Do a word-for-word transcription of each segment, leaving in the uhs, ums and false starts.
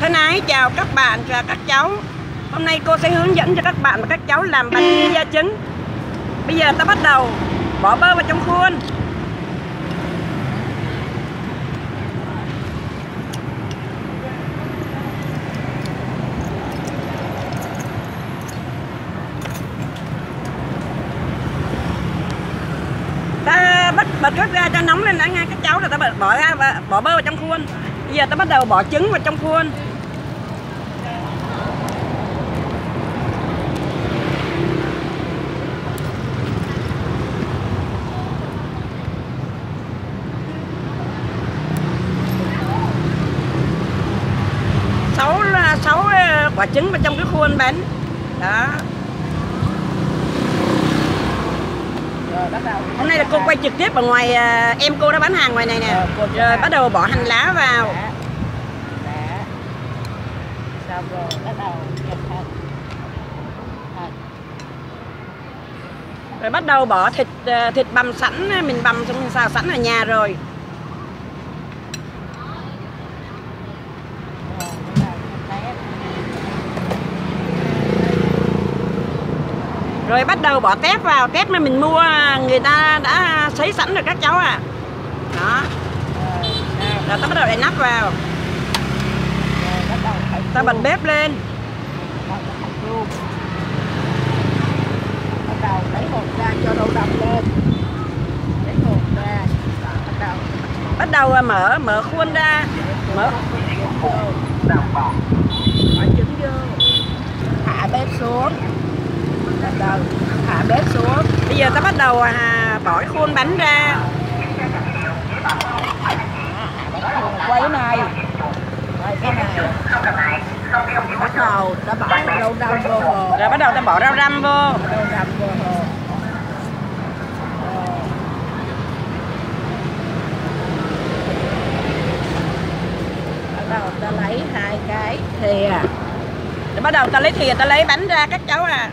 Thân ái chào các bạn và các cháu. Hôm nay cô sẽ hướng dẫn cho các bạn và các cháu làm bánh pizza trứng. Bây giờ ta bắt đầu bỏ bơ vào trong khuôn. Ta bắt bật nước ra cho nóng lên đã nha các cháu, rồi ta bỏ ra và bỏ bơ vào trong khuôn. Bây giờ ta bắt đầu bỏ trứng vào trong khuôn. sáu sáu quả trứng vào trong cái khuôn bánh đó. Rồi, bắt đầu. Hôm nay là cô quay trực tiếp ở ngoài, em cô đã bán hàng ngoài này nè. Rồi, rồi bắt đầu bỏ hành lá vào. Đã. Đã. Xong rồi bắt đầu nhập hành. Hành. Rồi bắt đầu bỏ thịt thịt bằm sẵn, mình bằm xong mình xào sẵn ở nhà rồi. Rồi bắt đầu bỏ tép vào, tép mà mình mua người ta đã sấy sẵn rồi các cháu à. Đó. Rồi ta bắt đầu đậy nắp vào. Rồi bắt đầu ta bật bếp lên. Bắt đầu lấy hột ra cho đậu đậm lên. Lấy hột ra. Bắt đầu. Bắt đầu mở mở khuôn ra. Mở. Bỏ trứng vô. Hạ bếp xuống. Bắt đầu hạ bếp xuống. Bây giờ ta bắt đầu à, bỏ cái khuôn bánh ra. Quay cái này. Quay cái này. Bắt đầu ta bỏ rau răm vô hồ. Rồi bắt đầu ta bỏ rau răm vô. Rau răm vô hồ. Bắt đầu ta lấy hai cái thìa. Rồi bắt đầu ta lấy thìa ta lấy bánh ra các cháu à.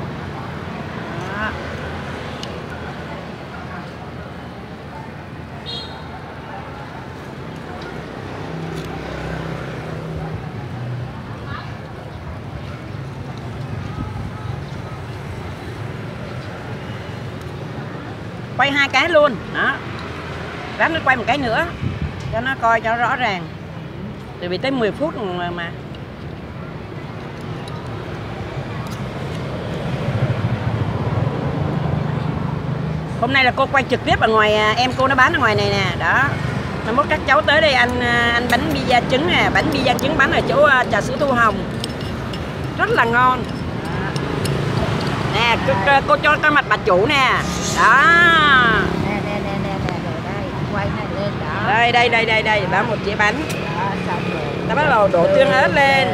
Quay hai cái luôn đó, ráng nó quay một cái nữa cho nó coi cho nó rõ ràng, từ vì tới mười phút mà. Hôm nay là cô quay trực tiếp ở ngoài, em cô nó bán ở ngoài này nè đó. Mai mốt các cháu tới đây ăn ăn bánh pizza trứng nè, bánh pizza trứng bán ở chỗ trà sữa Thu Hồng rất là ngon nè. Cô, cô cho cái mặt bà chủ nè đó. Nè nè nè nè nè rồi đây, quay này lên đó. Đây đây đây đây đây, bán một dĩa bánh. Đó, xong rồi. Ta bắt đầu đổ tương ớt lên.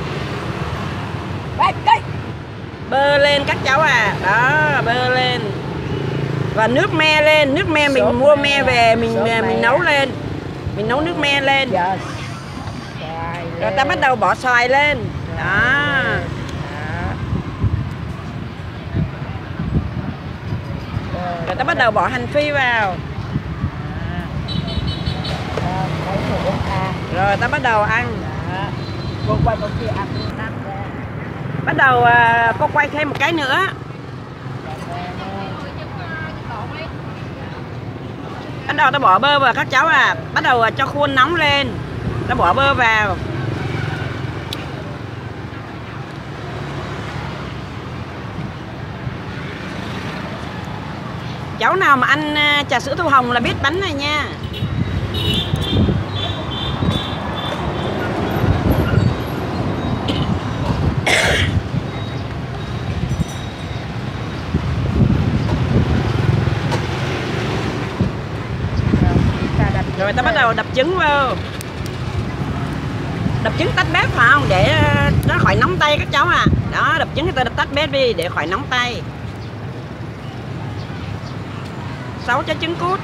Đây, đây. Bơ lên các cháu à. Đó, bơ lên. Và nước me lên, nước me mình Sốt mua me, me về mình me. mình nấu lên. Mình nấu nước me lên. Yes. Rồi ta bắt đầu bỏ xoài lên. Đó. Rồi ta bắt đầu bỏ hành phi vào. Rồi ta bắt đầu ăn. Cô quay một kia ăn. Bắt đầu uh, cô quay thêm một cái nữa. Bắt đầu ta bỏ bơ vào các cháu à. Bắt đầu cho khuôn nóng lên. Ta bỏ bơ vào. Cháu nào mà ăn trà sữa Thu Hồng là biết bánh này nha. Rồi ta bắt đầu đập trứng vào. Đập trứng tắt bếp phải không? Để nó khỏi nóng tay các cháu à. Đó, đập trứng ta tắt bếp đi để khỏi nóng tay. sáu trái trứng cút.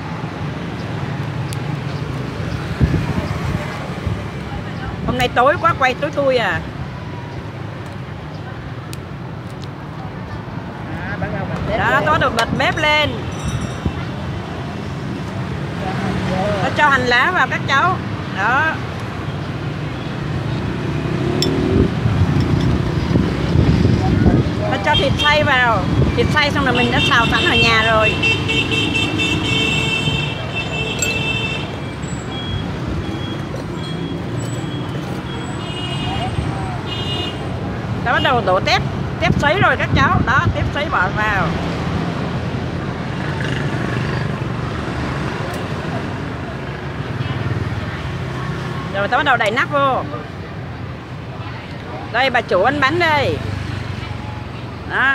Hôm nay tối quá quay tối tui à. Đó, tôi được bật bếp lên. Nó cho hành lá vào các cháu. Đó. thịt xay vào, thịt xay xong rồi mình đã xào sẵn ở nhà rồi. Ta bắt đầu đổ tép, tép sấy rồi các cháu, đó tép sấy bỏ vào. Rồi ta bắt đầu đậy nắp vô. Đây bà chủ ăn bánh đây. Đó.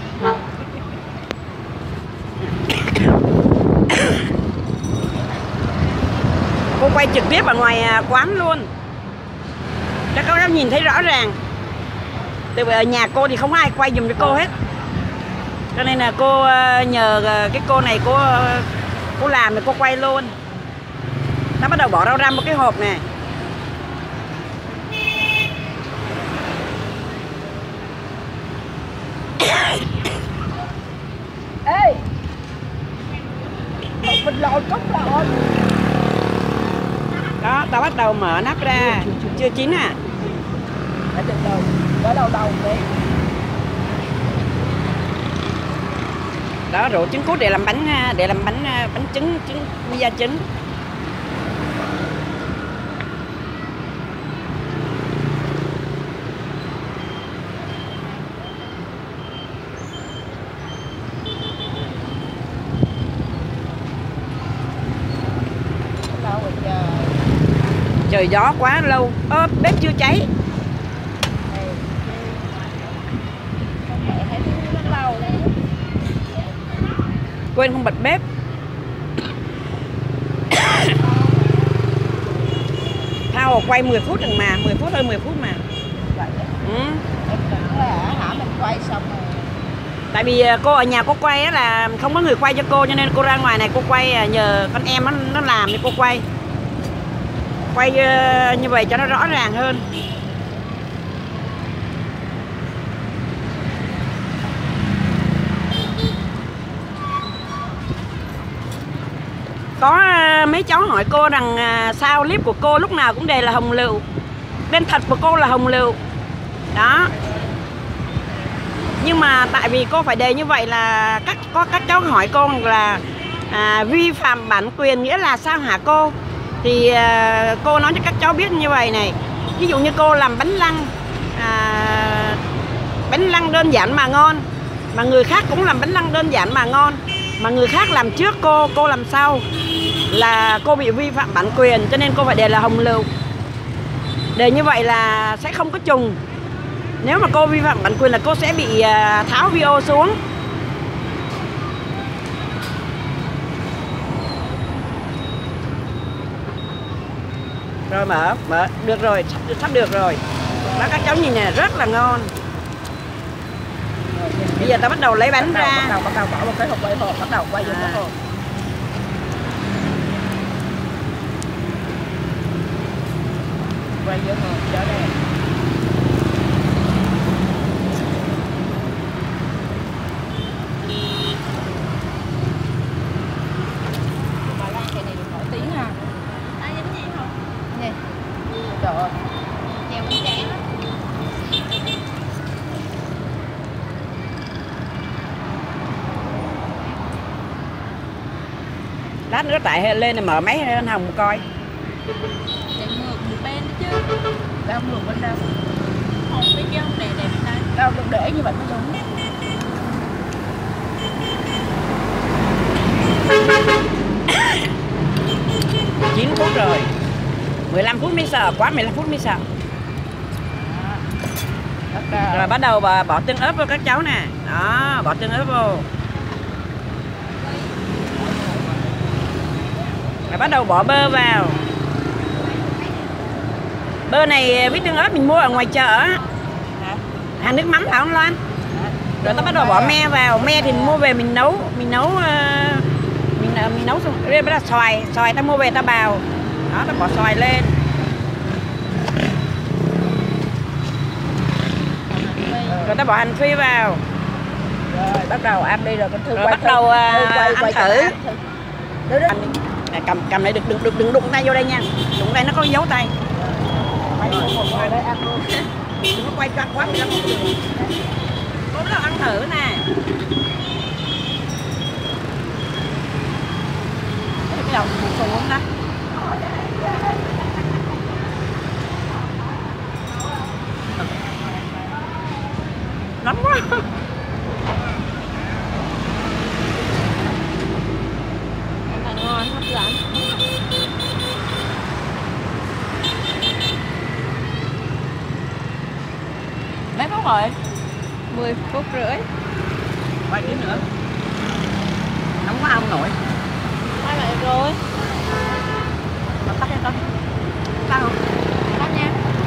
Cô quay trực tiếp ở ngoài quán luôn, các cháu nhìn thấy rõ ràng. Từ ở nhà cô thì không ai quay giùm cho cô hết, cho nên là cô nhờ cái cô này cô cô làm thì cô quay luôn. Nó bắt đầu bỏ rau răm một cái hộp này. Ê, mình lộn cốc lộn. Đó, tao bắt đầu mở nắp ra. Chưa, chưa, chưa chín à? Để từ từ, để đầu đầu đi. Đó, rượu trứng cút để làm bánh, để làm bánh bánh trứng, trứng pizza trứng. Trời gió quá lâu, ơ bếp chưa cháy. Quên không bật bếp. Thao quay mười phút rồi mà, mười phút thôi, mười phút mà. Ừ. Em tưởng là hả mình quay xong rồi. Tại vì cô ở nhà cô quay á là không có người quay cho cô, cho nên cô ra ngoài này cô quay, nhờ con em nó, nó làm thì cô quay. Quay như vậy cho nó rõ ràng hơn. Có mấy cháu hỏi cô rằng sao clip của cô lúc nào cũng đề là hồng lựu, tên thật của cô là hồng lựu. Đó. Nhưng mà tại vì cô phải đề như vậy là các có các cháu hỏi cô là à, vi phạm bản quyền nghĩa là sao hả cô? Thì à, cô nói cho các cháu biết như vậy này. Ví dụ như cô làm bánh lăng, à, bánh lăng đơn giản mà ngon, mà người khác cũng làm bánh lăng đơn giản mà ngon, mà người khác làm trước cô, cô làm sau, là cô bị vi phạm bản quyền, cho nên cô phải đề là hồng lựu. Để như vậy là sẽ không có trùng. Nếu mà cô vi phạm bản quyền là cô sẽ bị tháo video xuống. Rồi mở, mở, được rồi, sắp, sắp được rồi. Đó các cháu nhìn này rất là ngon. Bây giờ ta bắt đầu lấy bánh bắt đầu, ra. Bắt đầu, bắt đầu bỏ một cái hộp quay hộp, bắt đầu quay vô à. cái hộp. Quay vô hộp cho đẹp. Mà lan cái này được nổi tiếng ha. Ai giống gì không? Nè. Trời ơi. Chèo bánh trẻ lắm. Lát nữa tại lên là mở máy lên Hồng coi. Để ngược một bên chứ. Đâu không ngược bên đâu. Không biết chứ không để đẹp đây. Đâu được để như vậy mới đúng. chín phút rồi. mười lăm phút mới sợ, quá mười lăm phút mới sợ. Rồi bắt đầu bỏ, bỏ tương ớt vô các cháu nè. Đó, bỏ tương ớt vô. Rồi bắt đầu bỏ bơ vào. Bơ này với tương ớt mình mua ở ngoài chợ á, hàng nước mắm phải không Loan? Rồi ta bắt đầu bỏ me vào. Me thì mua về mình nấu, mình nấu uh, mình mình nấu xong rồi bắt đầu xoài, xoài ta mua về ta bào. Đó, ta bỏ xoài lên. Rồi ta bỏ hành phi vào. Rồi bắt đầu ăn đi rồi con Thư rồi quay. Bắt đầu uh, quay, ăn quay thử. Đó đó. À, cầm cầm lại đừng đừng đừng đụng tay vô đây nha. Đụng tay nó có dấu tay. Quay một ngoài đây ăn luôn. Đừng có quay quá quá thì nó không được. Có Bữa nào ăn thử nè. Cái đầu một xù không ta? Nóng quá. Rất là ngon, hấp dẫn. Mấy phút rồi? mười phút rưỡi. Vài tiếng nữa. Nóng quá không nổi. Quay lại rồi. Tắt em tắt. Tắt không? Tắt nha.